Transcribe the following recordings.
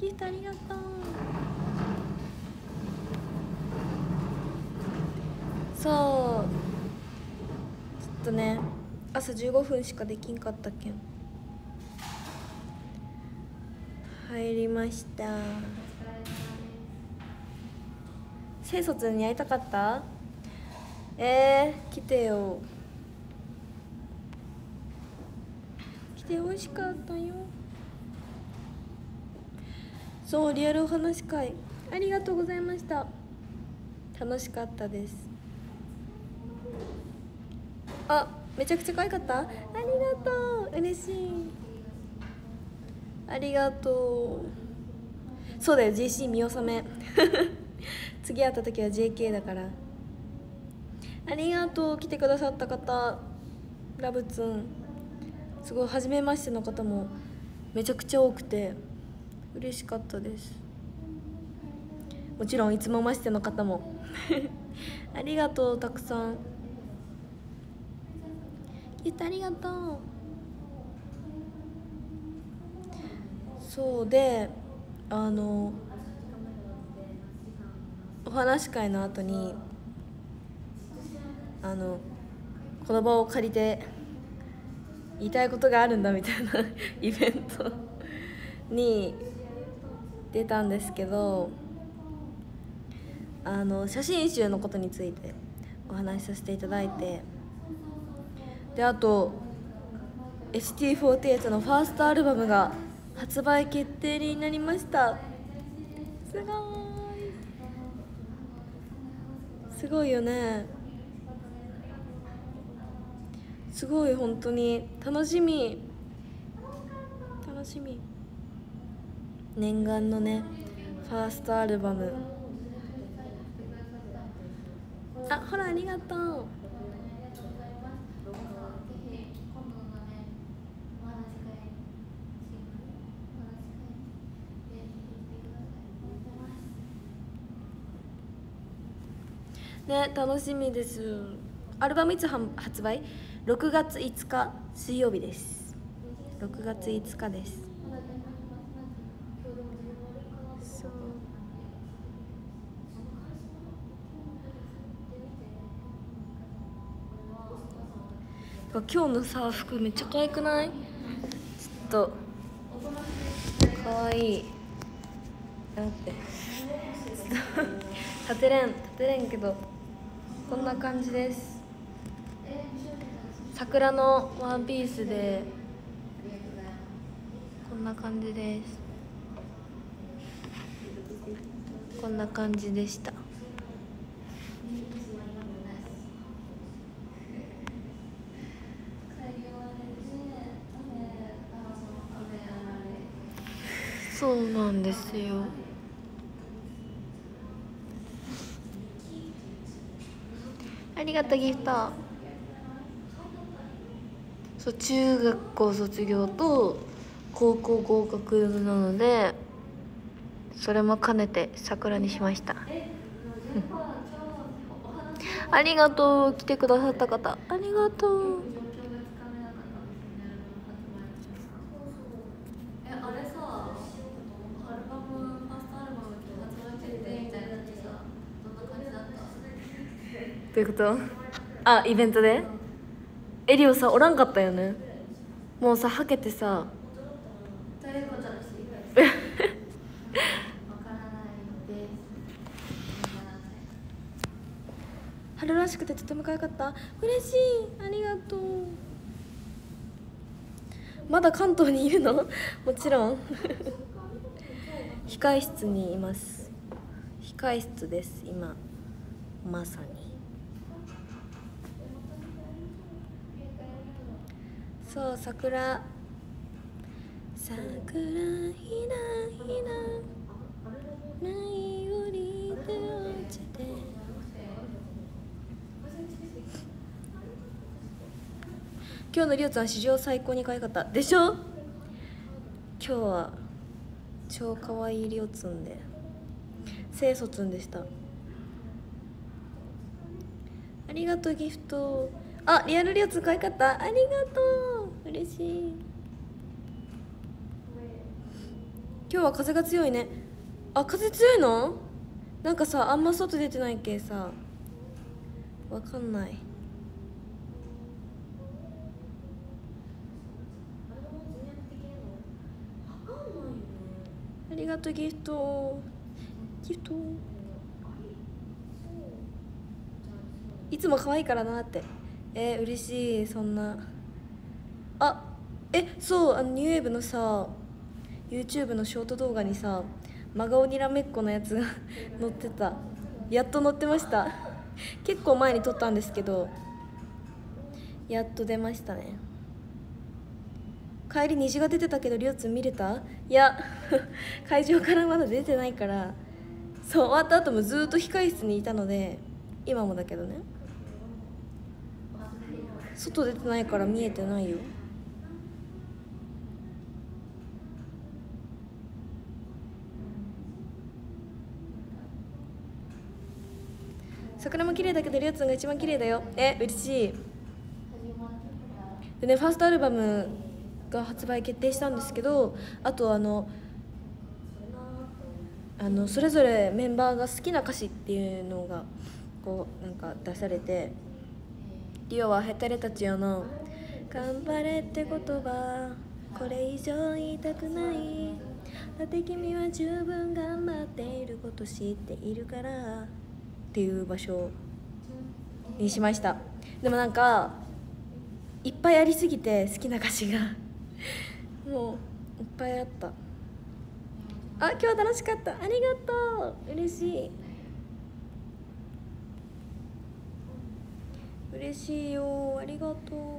ギフトありがとう。そうちょっとね朝15分しかできんかったけん入りました。清卒に会いたかった？来てよ、来てほしかったよ。そうリアルお話会ありがとうございました。楽しかったです。あ、めちゃくちゃ可愛かった。ありがとう、嬉しい。ありがとう。そうだよ GC 見納め次会った時は JK だから。ありがとう、来てくださった方。ラブツンすごい初めましての方もめちゃくちゃ多くて嬉しかったです。もちろんいつもましての方もありがとう、たくさん言ってありがとう。そうでお話し会の後にこの場を借りて言いたいことがあるんだみたいなイベントに出たんですけど、写真集のことについてお話しさせていただいて、であと ST48 のファーストアルバムが発売決定になりました。すごいすごいよね。すごい本当に楽しみ楽しみ。念願のねファーストアルバム。あ、ほらありがとう。ね、楽しみです。アルバムいつ発売？6月5日水曜日です。6月5日です。今日のさ服めっちゃ可愛くない？ちょっと可愛い。待って立てれんけどこんな感じです。桜のワンピースでこんな感じです。こんな感じでした。そうなんですよ。ありがとうギフト。そう中学校卒業と高校合格なのでそれも兼ねて桜にしましたありがとう、来てくださった方ありがとう。どういうこと？あ、イベントでエリオさおらんかったよね。もうさはけてさ春らしくてとても可愛かった。嬉しい、ありがとう。まだ関東にいるの？もちろん控え室にいます。控え室です今まさに。そう桜ひなひなない降りて落ちて。今日のりおちゃん史上最高に可愛かったでしょ。今日は超可愛いりおつんで清卒んでした。ありがとうギフト。あ、リアルりおつん可愛かった。ありがとう、嬉しい。 今日は風が強いね。あ、風強いの？なんかさ、あんま外出てないけさわかんない。ありがとう、ギフト。ギフトいつも可愛いからなって。嬉しい。そんな。あ、そう、ニューウェーブのさ YouTube のショート動画にさ、真顔にらめっこのやつが載ってた。やっと載ってました。結構前に撮ったんですけど、やっと出ましたね。帰り虹が出てたけど、りょうつん見れた？いや会場からまだ出てないから。そう、終わった後もずっと控室にいたので、今もだけどね、外出てないから見えてないよ。桜も綺麗だけど、りょうつんが一番綺麗だよ。嬉しい。でね、ファーストアルバムが発売決定したんですけど、あとそれぞれメンバーが好きな歌詞っていうのがこうなんか出されて、リオはヘタレたちよの頑張れって言葉、これ以上言いたくない、だって君は十分頑張っていること知っているからっていう場所にしました。でもなんかいっぱいありすぎて好きな歌詞がもういっぱいあった。あ、今日は楽しかった。ありがとう。嬉しい。嬉しいよ。ありがとう。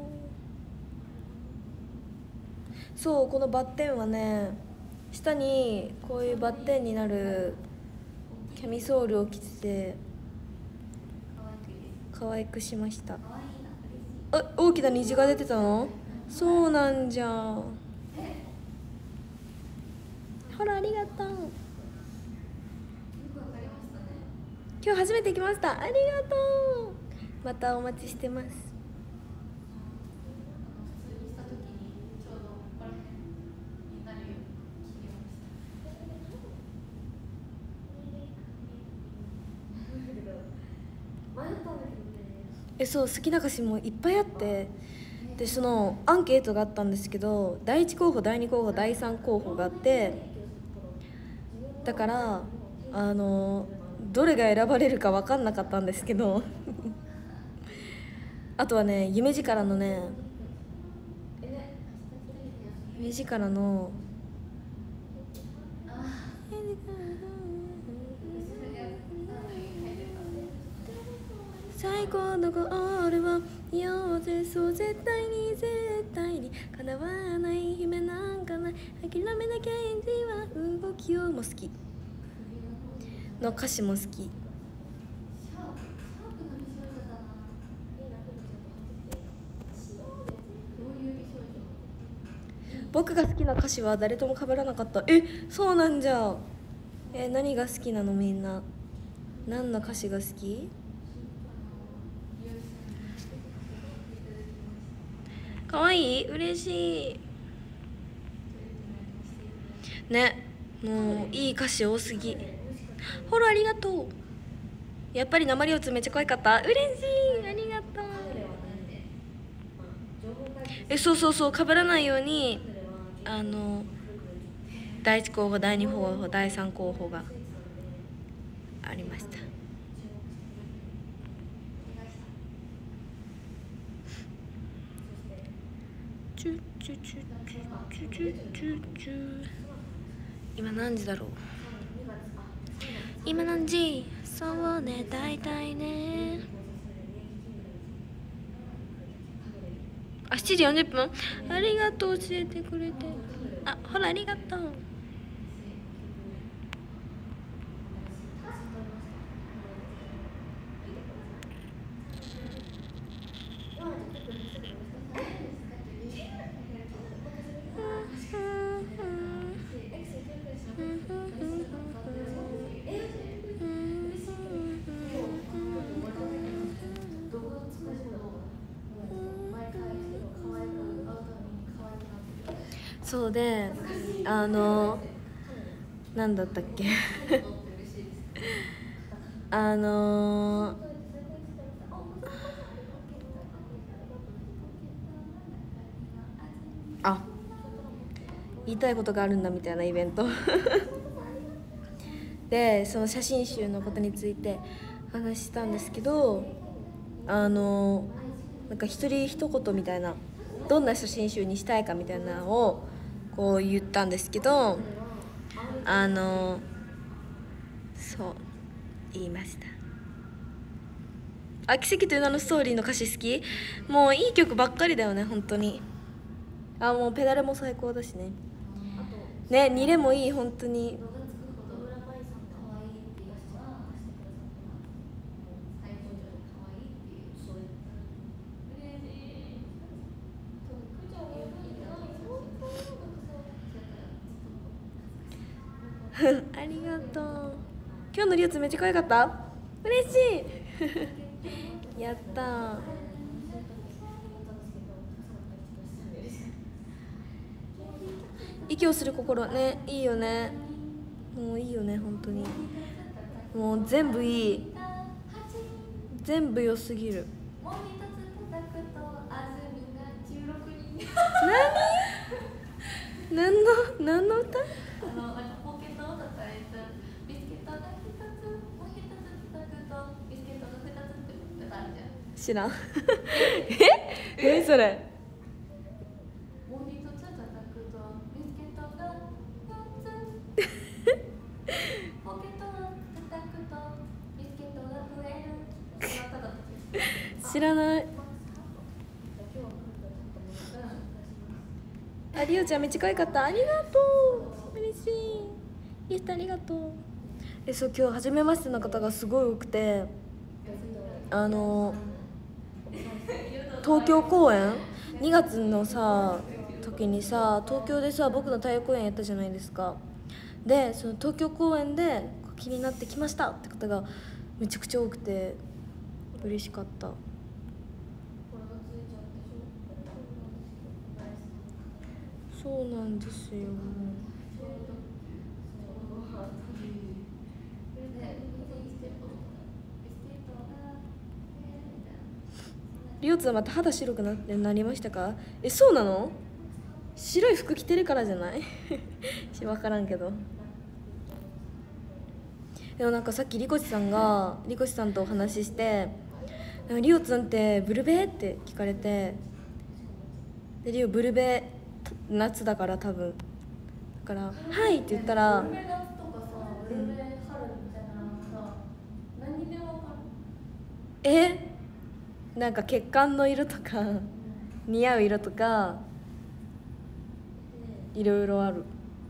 そう、このバッテンはね、下にこういうバッテンになるキャミソールを着てて可愛くしました。あ、大きな虹が出てたの？そうなんじゃ。ほら、ありがとう。今日初めて来ました。ありがとう。またお待ちしてます。そう、好きな歌詞もいっぱいあって、でそのアンケートがあったんですけど、第1候補、第2候補、第3候補があって、だからどれが選ばれるか分かんなかったんですけどあとはね、夢力のね、夢力の最高のゴールを言おうぜ、そう絶対に絶対に叶わない夢なんかない、諦めなきゃエンジンは動きをも好きの歌詞も好き。僕が好きな歌詞は誰とも被らなかった。そうなんじゃ。何が好きなの？みんな何の歌詞が好き？かわいい？嬉しいね。もういい歌詞多すぎ。フォローありがとう。やっぱり生りょうつめっちゃ可愛かった。嬉しい、ありがとう。そうそうそう、被らないように第1候補、第2候補、第3候補がありました。チュチュチュチュチュチュチュチュ。今何時だろう？今何時？そうね、大体ね。7時40分。ありがとう、教えてくれて。あ、ほら、ありがとう。そうで、 なんだったっけあ言いたいことがあるんだみたいなイベントで、その写真集のことについて話したんですけど、なんか一人一言みたいな、どんな写真集にしたいかみたいなのをこう言ったんですけど、そう言いました。奇跡という名のストーリーの歌詞好き？もういい曲ばっかりだよね、本当に。もうペダルも最高だしね。ね、ニレもいい、本当に。ありがとう。今日のリオツめっちゃ可愛かった？嬉しいやったー。息をする心ね、いいよね。もういいよね、本当に。もう全部いい、全部良すぎる。何の歌？知らん何それ？知らない。リオちゃんめっちゃ可愛かった。ありがとう、嬉しい。イエスありがとう。そう、今日初めましての方がすごい多くて、東京公演2月のさ時にさ、東京でさ僕の太陽公演やったじゃないですか。でその東京公演で気になってきましたって方がめちゃくちゃ多くて嬉しかった。そうなんですよ。リオツはまた肌白くなりましたか？そうなの？白い服着てるからじゃない分からんけど。でもなんかさっきリコシさんとお話しして、リオツんってブルベって聞かれて、でリオブルベ夏だから多分だから「はい」って言ったら、なんか血管の色とか似合う色とかいろいろある。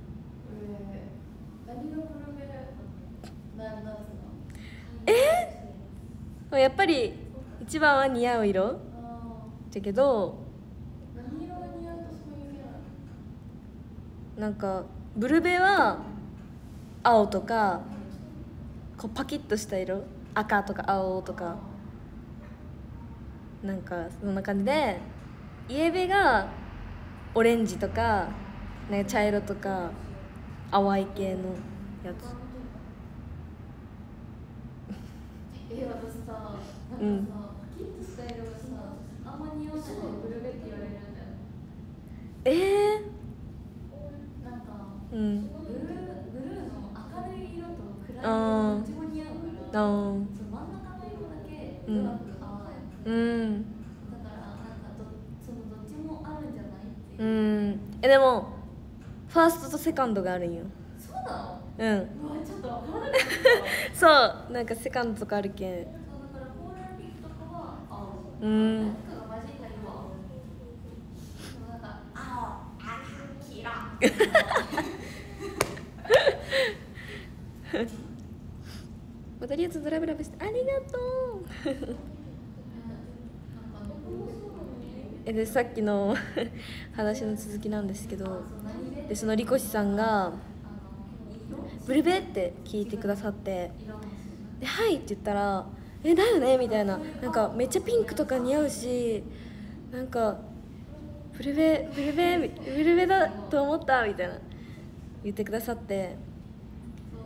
やっぱり一番は似合う色だけど、なんかブルベは青とかこうパキッとした色、赤とか青とかなんかそんな感じで、イエベがオレンジとかなんか茶色とか淡い系のやつ。私さ、なんかさ、パキッとした色がさ、あんま似合わないブルベって言われるんだよ。なんか、ブルーの明るい色と暗い色どっちも似合うから、その真ん中の色だけうまく合わない。だからなんかどっちもあるんじゃないっていう。でもファーストとセカンドがあるんよ。そうなの？うわ、ちょっと分からなかったそう、なんかセカンドとかあるけん。だからコーラルピックとかは青、なんかが混じった色は青。でもなんか青、黄色またリアツドラブラブしてありがとうでさっきの話の続きなんですけど、でそのリコシさんがブルベって聞いてくださって、ではいって言ったらだよねみたいな、なんかめっちゃピンクとか似合うし、なんかブルベだと思ったみたいな言ってくださって、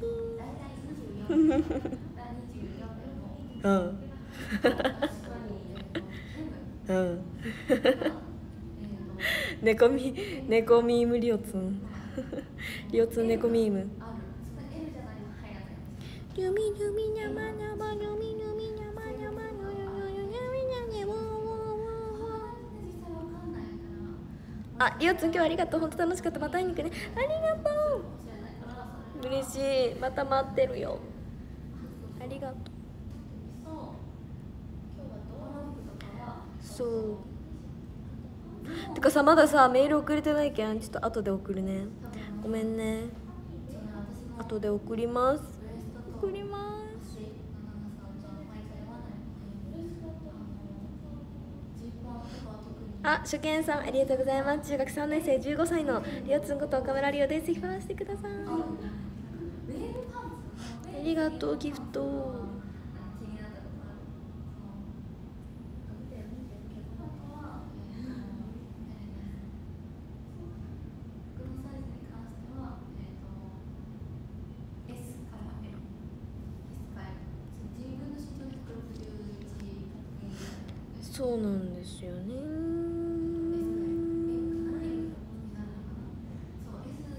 うんうん猫ミームリオツンリオツン猫ミームリュミリュミニャマニャマリュミリュミニャマニャマニャニャニャニャニャニャニャあ、リオツン今日はありがとう。本当楽しかった。また会いに行くね。ありがとう。嬉しい。また待ってるよ。ありがとう。そうてかさ、まださメール送れてないけん、ちょっと後で送るね。ごめんね。後で送ります。送ります。あ、初見さんありがとうございます。中学3年生15歳のリオツンこと岡村リオです。ぜひフォローしてください。ありがとう。ギフトそうなんですよね。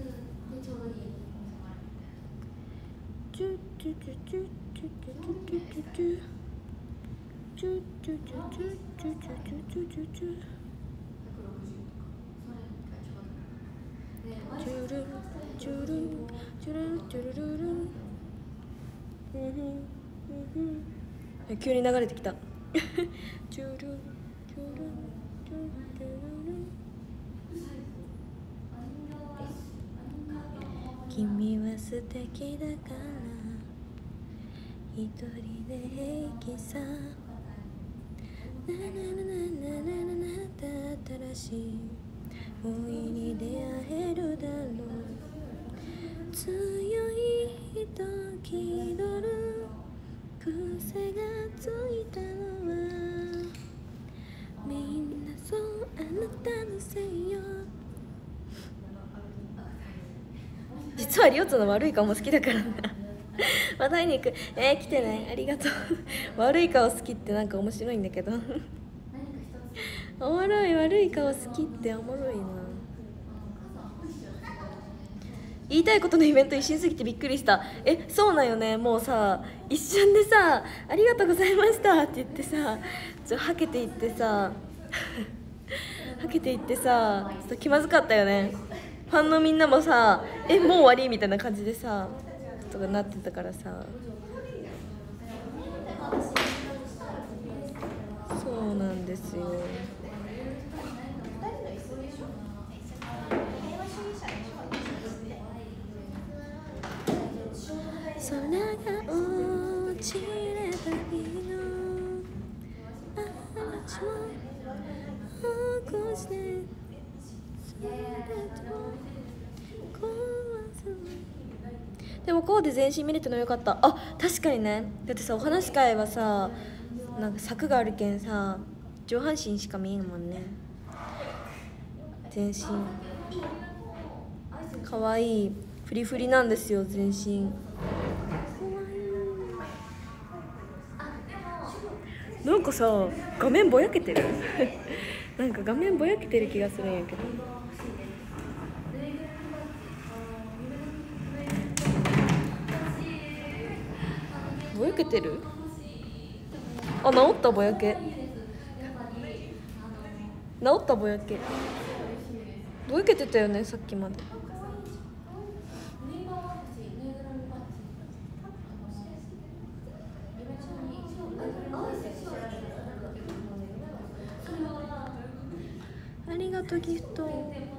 急に流れてきた君は素敵だから一人で平気さなななななななな新しい恋に出会えるだろう強い人気取る癖がついたのはみんなそうあなたのせいよ実はリオツの悪い顔も好きだからな話題に行く来てねありがとう悪い顔好きってなんか面白いんだけどおもろい悪い顔好きっておもろいな言いたいことのイベント一瞬すぎてびっくりしたそうなんよねもうさ一瞬でさありがとうございましたって言ってさはけていってさはけていってさちょっと気まずかったよねファンのみんなもさもう終わりみたいな感じでさとかなってたからさそうなんですよ空が落ちればいいのあなたも起こしてでもこうで全身見れたのよかった。確かにね。だってさお話し会はさなんか柵があるけんさ上半身しか見えんもんね。全身かわいいフリフリなんですよ全身。なんかさ画面ぼやけてるなんか画面ぼやけてる気がするんやけどぼやけてる治ったぼやけ治ったぼやけぼやけてたよねさっきまでありがとうギフト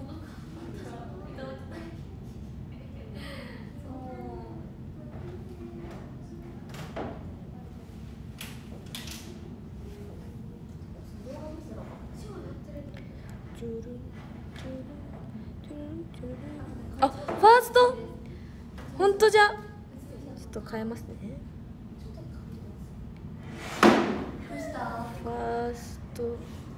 ファースト本当じゃちょっと変えますねファースト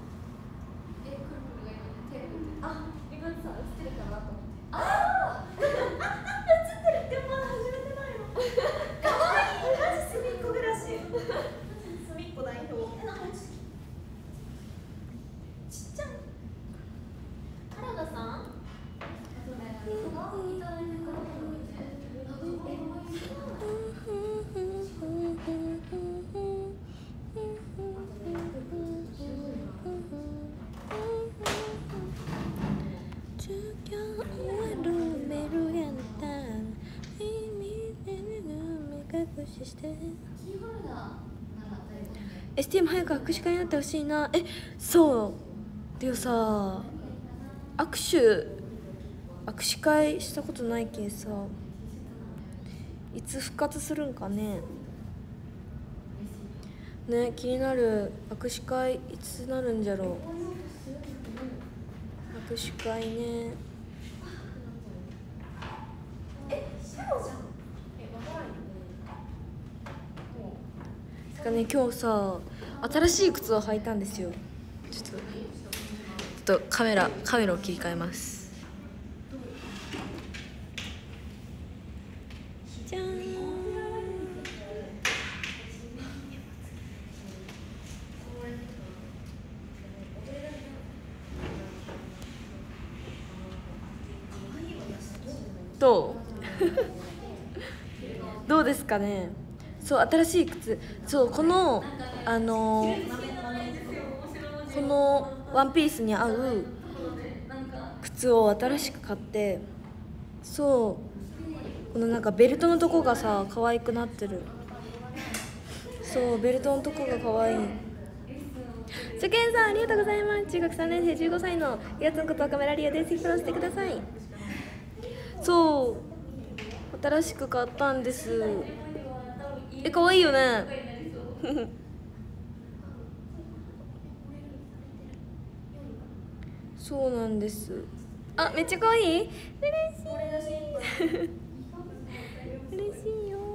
リカさん映ってるかなと思って映ってるってまだ始めてないのかわいいマジ隅っこ暮らし隅っこ代表なんかちっちゃい原田さんSTM 早く握手会になってほしいなそうでもさ握手会したことないけんさいつ復活するんかね気になる握手会いつなるんじゃろう握手会ね今日さ新しい靴を履いたんですよちょっとカメラを切り替えますじゃーんどうどうですかね。そう新しい靴、そうこのこのワンピースに合う靴を新しく買って、そうこのなんかベルトのとこがさ可愛くなってる。そうベルトのとこが可愛い。初見さんありがとうございます。中学3年生15歳のやつのことはカメラリアです。フォローしてください。そう新しく買ったんです。可愛いよねそうなんです。あ、めっちゃ可愛い。嬉しい嬉しいよ。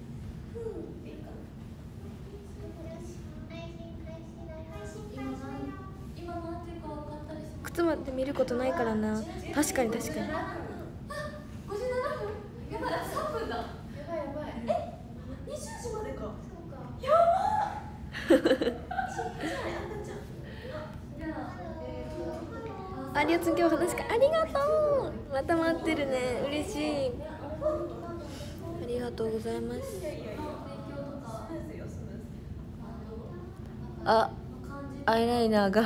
靴まで見ることないからな。確かに確かに。ありがとう、今日話しかありがとう。また待ってるね、嬉しい。ありがとうございます。あ、アイライナーが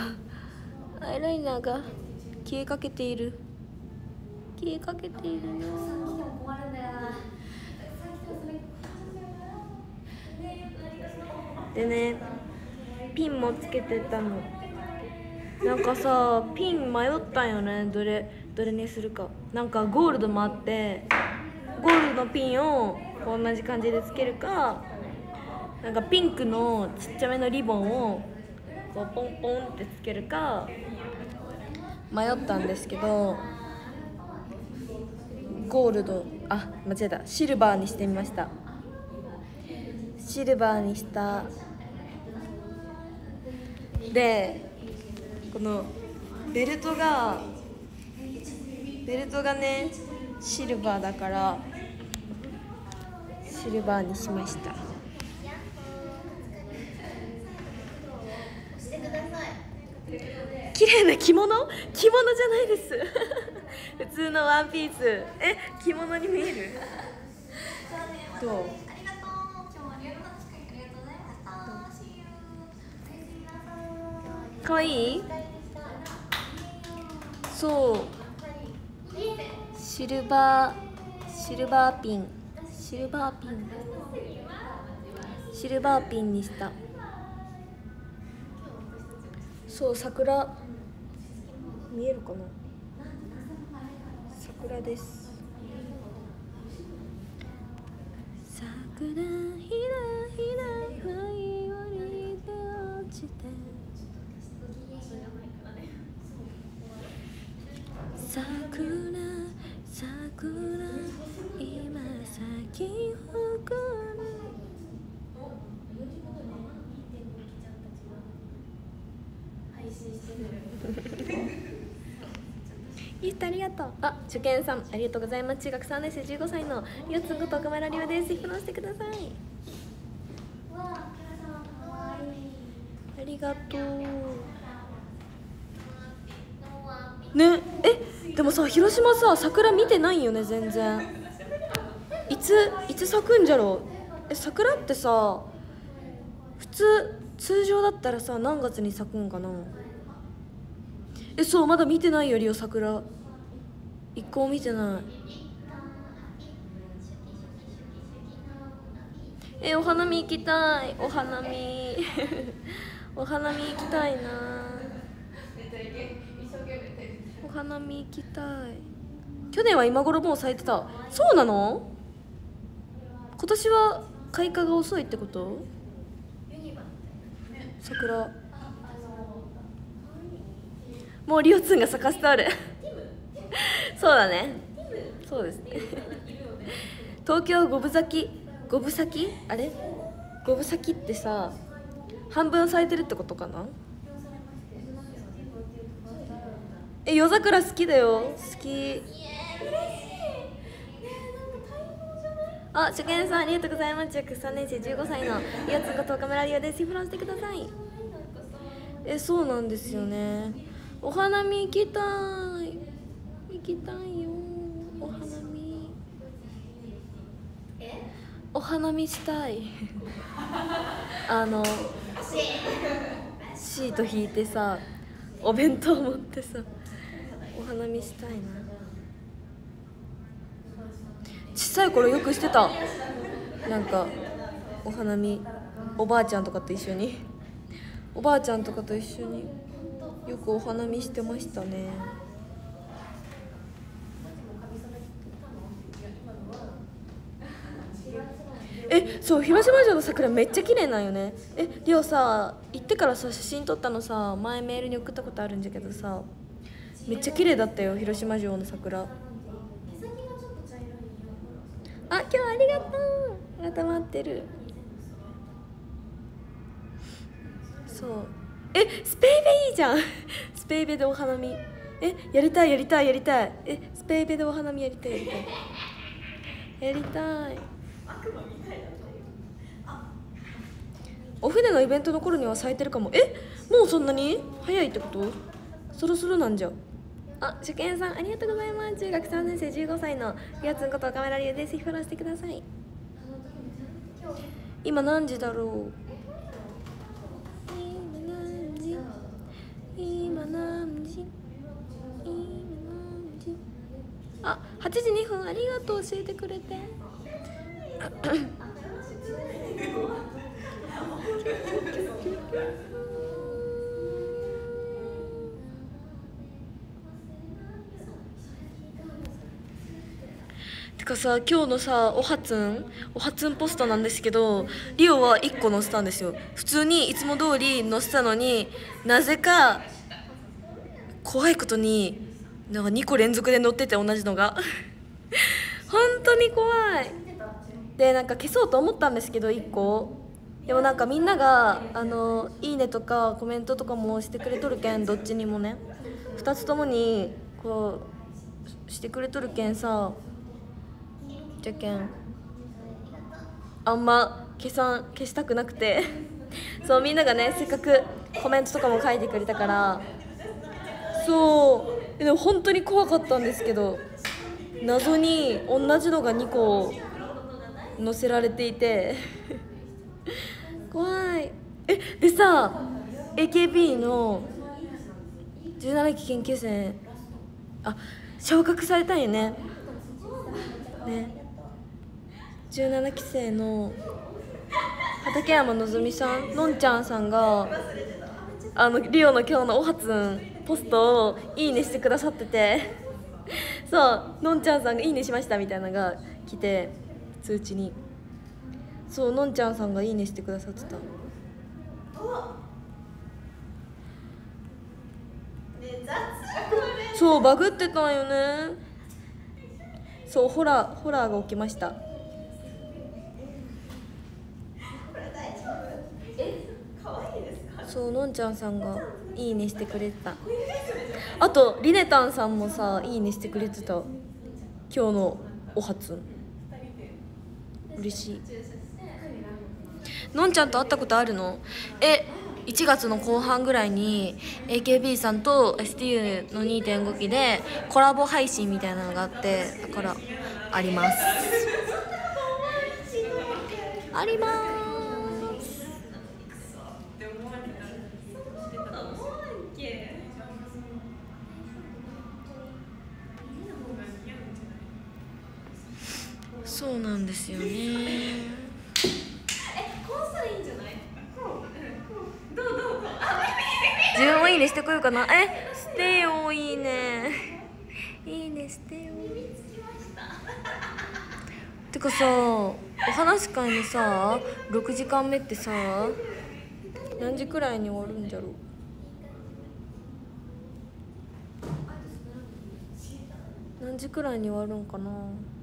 消えかけているよ。でね、ピンもつけてたの。なんかさピン迷ったんよね、どれにするか。なんかゴールドもあって、ゴールドのピンを同じ感じでつけるか、なんかピンクのちっちゃめのリボンをこうポンポンってつけるか迷ったんですけど、ゴールド、あ間違えた、シルバーにしてみました。シルバーにしたで、このベルトがねシルバーだからシルバーにしました。綺麗な着物じゃないです普通のワンピース。着物に見える。どう？かわいい。そうシルバーピンにした。そう桜見えるかな、桜です。桜ひらひら舞い降りて落ちて、桜今咲き誇る。イーストありがとう。あ、受験さんありがとうございます。中学3年生15歳の四つこと岡村りおです。ぜひフォローしてください。ありがとうね。でもさ広島さ桜見てないよね全然。いつ咲くんじゃろう。桜ってさ通常だったらさ何月に咲くんかな。そうまだ見てないよりお桜一個も見てない。お花見行きたい。お花見お花見行きたいな。お花見行きたい。去年は今頃もう咲いてた。そうなの？今年は開花が遅いってこと？桜もうリオツンが咲かせてあるそうだね、そうですね東京五分咲きあれ五分咲きってさ半分咲いてるってことかな。夜桜好きだよ。好き。あ、初見さんありがとうございます。中学3年生15歳のリオツンこと岡村リオです。フォローしてください。そうなんですよね。お花見行きたいよ。おお花見したいシート引いてさ、お弁当持ってさ、お花見したいな。小さい頃よくしてた。なんかお花見、おばあちゃんとかと一緒におばあちゃんとかと一緒によくお花見してましたね。そう、広島城の桜めっちゃ綺麗なんよね。リオさ、行ってからさ写真撮ったのさ、前メールに送ったことあるんだけどさ、めっちゃ綺麗だったよ、広島城の桜。あ、今日ありがとう。また待ってる。そう、スペイベいいじゃんスペイベでお花見、やりたいやりたいやりたい。スペイベでお花見やりたいやりたいやりたい。お船のイベントの頃には咲いてるかも。もうそんなに早いってこと？そろそろなんじゃ。あ、受験さんありがとうございます。中学3年生15歳のリアツンことカメラリュウです。ぜひフォローしてください。今何時だろう。今何時あ、8時2分。ありがとう、教えてくれててかさ、今日のさおはつんポストなんですけど、リオは1個載せたんですよ。普通にいつも通り載せたのに、なぜか怖いことになんか2個連続で載ってて、同じのが本当に怖い。で、なんか消そうと思ったんですけど1個でも、なんかみんながいいねとかコメントとかもしてくれとるけん、どっちにもね2つともにこうしてくれとるけんさ、じゃけんあんま消したくなくてそう、みんながねせっかくコメントとかも書いてくれたから。そう、でも本当に怖かったんですけど、謎に同じのが2個載せられていて怖い。でさ、 AKB の17期研究生昇格されたんよね。17期生の畠山希さん、のんちゃんさんがリオの今日のおはつんポストをいいねしてくださっててそう、のんちゃんさんがいいねしましたみたいなのが来て、通知に。そう、のんちゃんさんがいいねしてくださってた。そう、バグってたんよね。そう、ホラーが起きました。そう、のんちゃんさんがいいねしてくれてた。あとリネタンさんもさ、いいねしてくれてた、今日のおはつん。嬉しい。のんちゃんと会ったことあるの？1月の後半ぐらいに AKB さんと STU の 2.5 期でコラボ配信みたいなのがあって、だからありますあります。そうなんですよね。自分もいいねしてこようかな。してよ、いいねいいねしてよ。てかさ、お話し会のさ6時間目ってさ何時くらいに終わるんじゃろう。何時くらいに終わるんかな。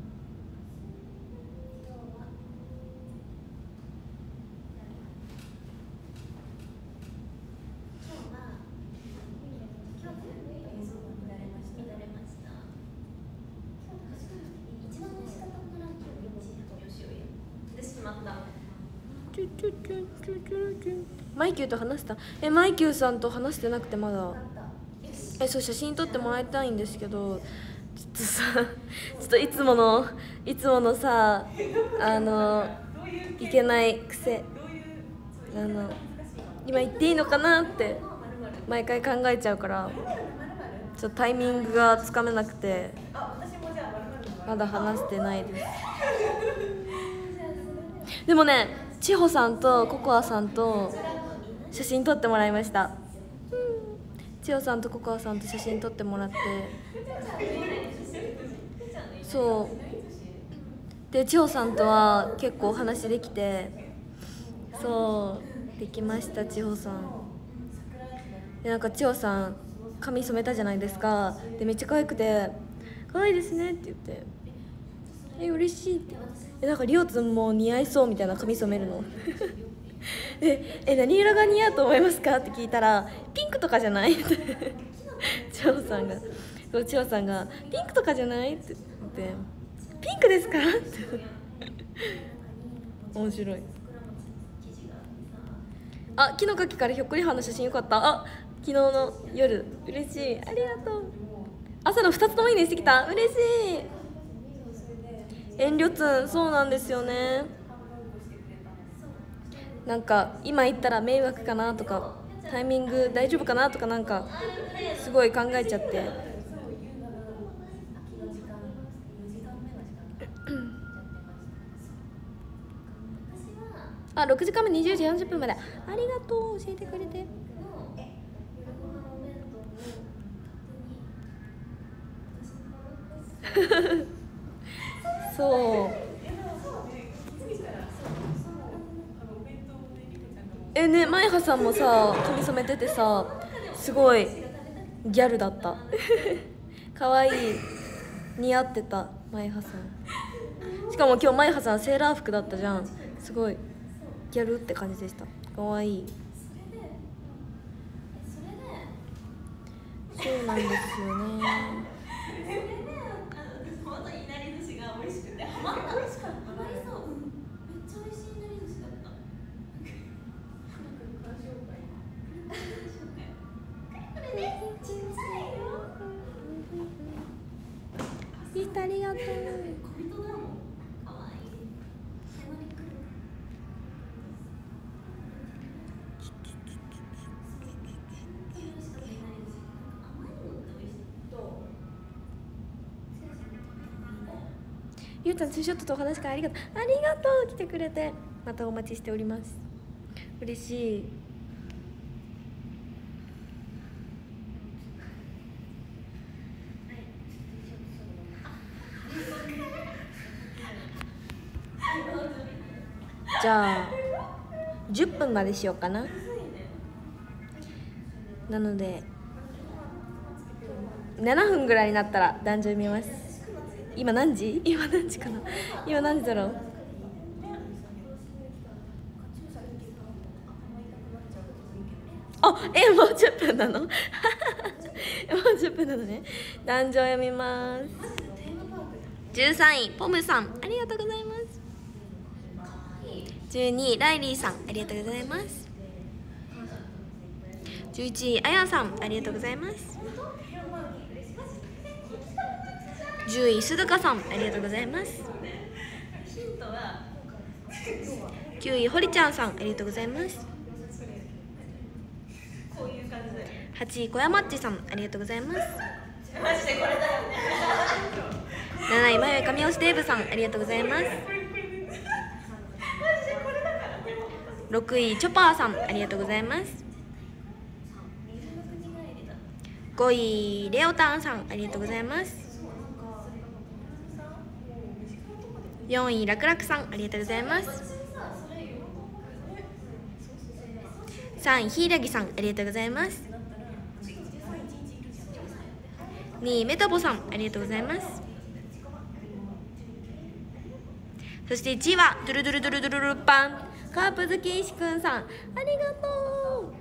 マイキューと話した？マイキューさんと話してなくてまだ。そう、写真撮ってもらいたいんですけど、ちょっといつものさいけない癖、今言っていいのかなって毎回考えちゃうから、ちょっとタイミングがつかめなくてまだ話してないです。でもね、千穂さんとココアさんと写真撮ってもらいました。千穂さんとココアさんと写真撮ってもらって、そうで千穂さんとは結構お話できて、そうできました。千穂さんで、なんか千穂さん髪染めたじゃないですか。でめっちゃ可愛くて「可愛いですね」って言って「嬉しい」って、なんかりおつんも似合いそうみたいな髪染めるので何色が似合うと思いますかって聞いたら「ピンクとかじゃない?」って千穂さんが「ピンクとかじゃない?」って言って「ピンクですか?」って面白い。あ、木の柿からひょっこりはんの写真よかった。あ、昨日の夜嬉しい、ありがとう。朝の2つともいいねしてきた、嬉しい。遠慮つん、そうなんですよね。なんか今言ったら迷惑かなとか、タイミング大丈夫かなとか、なんかすごい考えちゃってあ、6時間目20時40分までありがとう、教えてくれて。そうね、マイハさんもさ髪染めててさ、すごいギャルだった可愛い、似合ってたマイハさん。しかも今日マイハさんセーラー服だったじゃん、すごいギャルって感じでした。可愛い。そうなんですよね。ありがとう。ゆうちゃんツーショットとお話会ありがとう。ありがとう、来てくれて。またお待ちしております。嬉しい。じゃあ10分までしようかな。なので7分ぐらいになったら壇上見ます。今何時かな。今何時だろう。あ、もう10分なのもう10分なのね。壇上読みます。13位ポムさん、ありがとうございます。12位ライリーさん、ありがとうございます。11位あやさん、ありがとうございます。10位すずかさん、ありがとうございます。9位ほりちゃんさん、ありがとうございます。8位小山っちさん、ありがとうございます。7位まよい神押しデーブさん、ありがとうございます。6位チョパーさん、ありがとうございます。5位レオタンさん、ありがとうございます。4位ラクラクさん、ありがとうございます。3位ヒイラギさん、ありがとうございます。2位メタボさん、ありがとうございます。そして1位はドゥルドゥルドゥルドゥルルパンカープ好き石くんさん、ありがとう。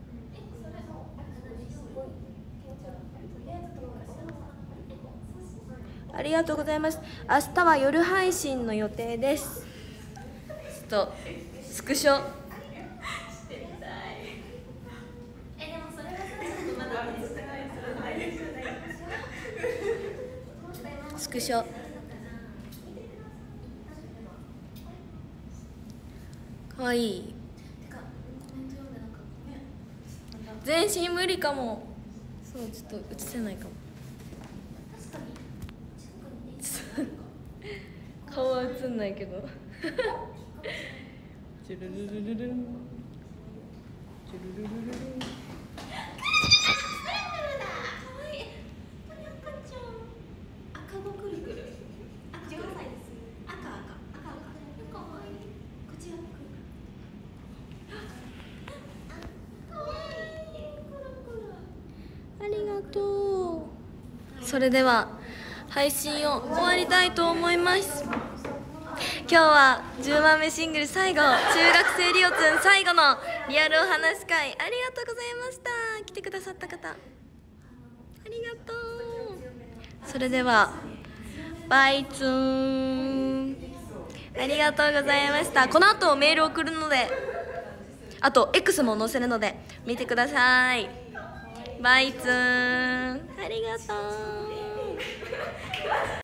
ありがとうございます。明日は夜配信の予定です。ちょっとスクショはい。全身無理かも。そうちょっと映せないかも。顔は映んないけど。チュルルルルルン。チュルルルルルン。ありがとう。それでは配信を終わりたいと思います。今日は10番目シングル最後、中学生リオツン最後のリアルお話会、ありがとうございました。来てくださった方ありがとう。それではバイツーン、ありがとうございました。この後メール送るので、あと X も載せるので見てください。バイツーン、ありがとう。